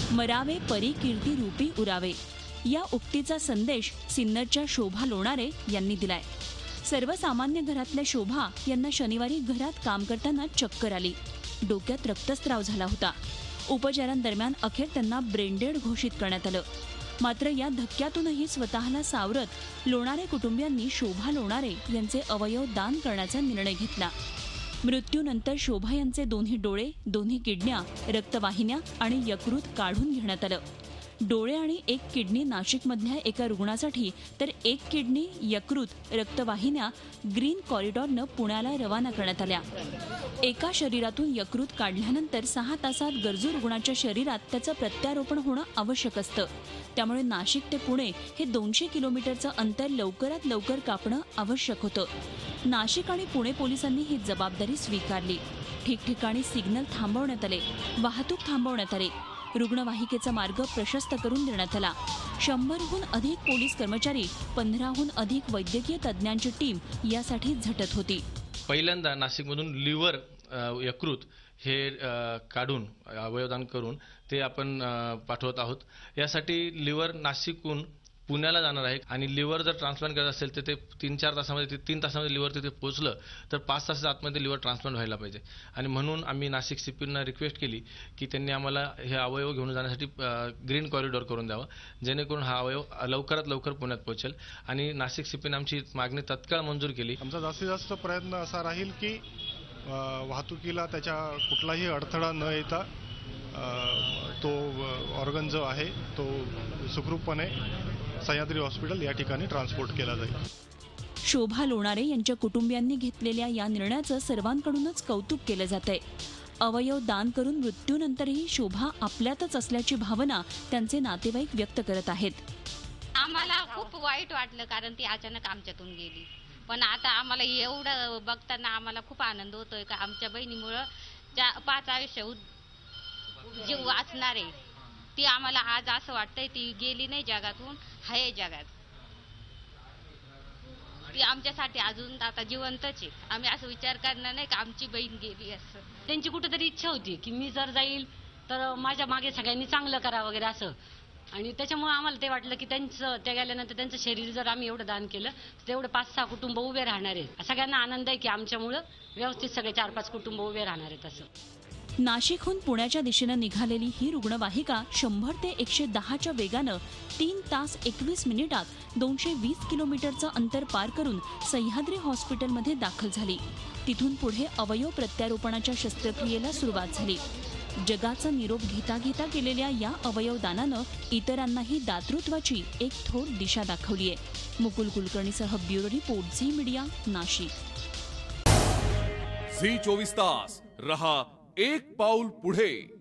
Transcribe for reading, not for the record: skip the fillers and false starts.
मरावे परी कीर्ती रूपी उरावे या उक्तीचा संदेश सिन्नरच्या शोभा लोणारे यांनी दिलाय। सर्वसामान्य घरातल्या शोभा यांना शनिवारी घरात काम करताना चक्कर आली, डोक्यात रक्तस्राव झाला होता। उपचारांदरम्यान अखेर त्यांना ब्रेनडेड घोषित करण्यात आलं। मात्र या धक्क्यातूनही स्वतःला सावरत लोणारे कुटुंबियांनी शोभा लोणारे यांचे अवयव दान करण्याचा निर्णय घेतला। मृत्यूनंतर शोभा यांचे दोन्ही डोळे, दोन्ही किडन्या, रक्तवाहिन्या आणि यकृत काढून घेण्यात आलं। डोळे आणि एक किडनी नाशिकमधल्या एका रुग्णासाठी तर एक किडनी, यकृत, रक्तवाहिन्या ग्रीन कॉरिडॉरनं पुण्याला रवाना करण्यात आल्या। एका शरीरातून यकृत काढल्यानंतर 6 तासात गरजू रुग्णाच्या शरीरात त्याचं प्रत्यारोपण होणं आवश्यक असतं। त्यामुळे नाशिक ते पुणे हे 200 किलोमीटरचं अंतर लवकरात लवकर कापणं आवश्यक होतं। नाशिक आणि पुणे पोलिसांनी ही जबाबदारी स्वीकारली। ठिकठिकाणी सिग्नल थांबवण्यात आले, वाहतूक थांबवण्यात आली, रुग्णवाहिकेचा मार्ग प्रशस्त करून देण्यात आला। 100हून अधिक पोलीस कर्मचारी, 15हून अधिक वैद्यकीय तज्ज्ञांची टीम यासाठी झटत होती। पहिल्यांदा नाशिकमधून लिव्हर, यकृत हे काढून अवयवदान करून ते आपण पाठवत आहोत। यासाठी लिव्हर नाशिकहून पुण्याला जाणार आहे आणि लिव्हर जर ट्रान्सप्लांट करायचं असेल तर ते 3-4 तासामध्ये 3 तासामध्ये लिव्हर तिथे पोहोचलं तर 5 तासाच्या आतमध्ये लिव्हर ट्रान्सप्लांट व्हायला पाहिजे। आणि म्हणून आम्ही नाशिक सीपीना रिक्वेस्ट केली की त्यांनी आम्हाला हे अवयव घेऊन जाण्यासाठी ग्रीन कॉरिडॉर करून द्यावं, जेणेकरून हा अवयव लवकरात लवकर पुण्यात पोहोचेल। आणि नाशिक सीपीने आमची मागणी तत्काळ मंजूर केली। आमचा जास्तीत जास्त प्रयत्न असा राहील की वाहतुकीला त्याच्या कुठलाही अडथळा न येता तो ऑर्गन जो आहे तो सुखरूपपणे सह्याद्री हॉस्पिटल या ठिकाणी ट्रान्सपोर्ट केला जाईल। शोभा लोणारे यांच्या कुटुंबियांनी घेतलेल्या या निर्णयाचं सर्वांकडूनच कौतुक केलं जातंय। अवयव दान करून मृत्यूनंतरही शोभा आपल्यातच असल्याची भावना त्यांचे नातेवाईक व्यक्त करत आहेत। आम्हाला खूप वाईट वाटलं कारण ती अचानक आमच्यातून गेली, पण आता आम्हाला एवढं बघताना आम्हाला खूप आनंद होतोय का आमच्या बहिणीमुळं 5 आयुष्य जीव वाचणार आहे। ती आम्हाला आज असं वाटतंय ती गेली नाही जगातून, आहे जगात, ती आमच्यासाठी अजून आता जिवंतच आहे। आम्ही असं विचार करणार नाही का आमची बहीण गेली असं। त्यांची कुठेतरी इच्छा होती की मी जर जाईल तर माझ्या मागे सगळ्यांनी चांगलं करावं वगैरे असं, आणि त्याच्यामुळे आम्हाला ते वाटलं की त्या गेल्यानंतर त्यांचं शरीर जर आम्ही एवढं दान केलं तेवढे 5-6 कुटुंब उभे राहणार आहेत। सगळ्यांना आनंद आहे की आमच्यामुळं व्यवस्थित सगळे 4-5 कुटुंब उभे राहणार आहेत असं। नाशिकहून पुण्याच्या दिशेनं निघालेली ही रुग्णवाहिका 100 ते 110च्या वेगानं 3 तास 21 मिनिटात 220 किलोमीटरचं अंतर पार करून सह्याद्री हॉस्पिटलमध्ये दाखल झाली। तिथून पुढे अवयव प्रत्यारोपणाच्या शस्त्रक्रियेला सुरुवात झाली। जगाचा निरोप घेता घेता केलेल्या या अवयवदानानं इतरांनाही दातृत्वाची एक थोर दिशा दाखवली आहे। मुकुल कुलकर्णीसह bureau report, Zee media, Nashik. Zee 24 तास रहा एक पाऊल पुढे।